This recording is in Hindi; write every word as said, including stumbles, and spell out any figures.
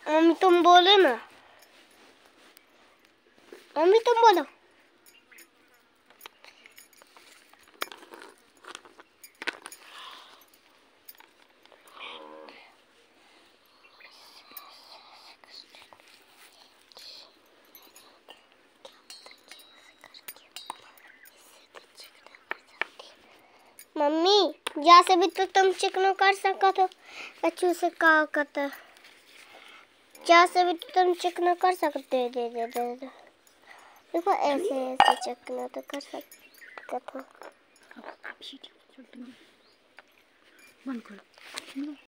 मम्मी तुम बोलो ना, मम्मी तुम बोलो। मम्मी यहाँ से भी तो तुम चिकना कर सका तो अच्छू से का करता, यहाँ से भी तो तुम चिकना कर सकते। दे दे दे दे देखो ऐसे ऐसे चिकना तो कर सकता था। बंद करो।